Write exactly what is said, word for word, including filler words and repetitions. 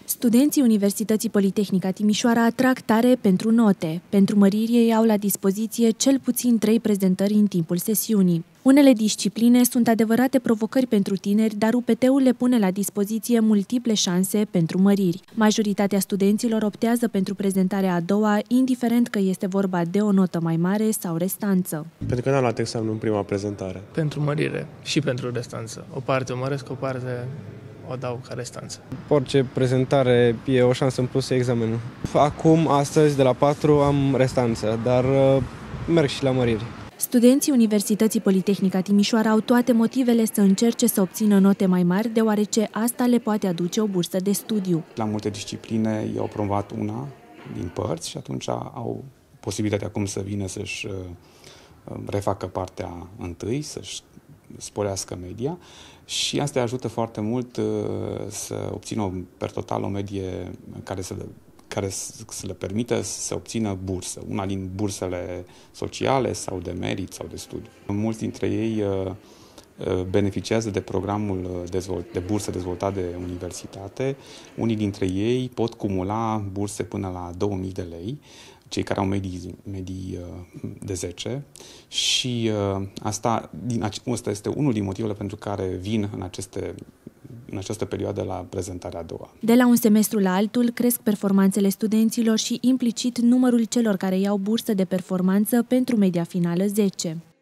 Studenții Universității Politehnica Timișoara atrag tare pentru note. Pentru măriri ei au la dispoziție cel puțin trei prezentări în timpul sesiunii. Unele discipline sunt adevărate provocări pentru tineri, dar U P T-ul le pune la dispoziție multiple șanse pentru măriri. Majoritatea studenților optează pentru prezentarea a doua, indiferent că este vorba de o notă mai mare sau restanță. Pentru că n-am luat examen în prima prezentare. Pentru mărire și pentru restanță. O parte o măresc, o parte o dau ca restanță. Orice prezentare e o șansă în plus examenul. Acum, astăzi, de la patru, am restanță, dar uh, merg și la măriri. Studenții Universității Politehnica Timișoara au toate motivele să încerce să obțină note mai mari, deoarece asta le poate aduce o bursă de studiu. La multe discipline ei au promovat una din părți și atunci au posibilitatea acum să vină să-și refacă partea întâi, să-și sporească media și asta îi ajută foarte mult să obțină per total o medie care să le care să le permită să obțină bursă, una din bursele sociale sau de merit sau de studiu. Mulți dintre ei beneficiază de programul de bursă dezvoltat de universitate. Unii dintre ei pot cumula burse până la două mii de lei, cei care au medii, medii de zece și asta, asta este unul din motivele pentru care vin în aceste în această perioadă la prezentarea a doua. De la un semestru la altul cresc performanțele studenților și implicit numărul celor care iau bursă de performanță pentru media finală zece.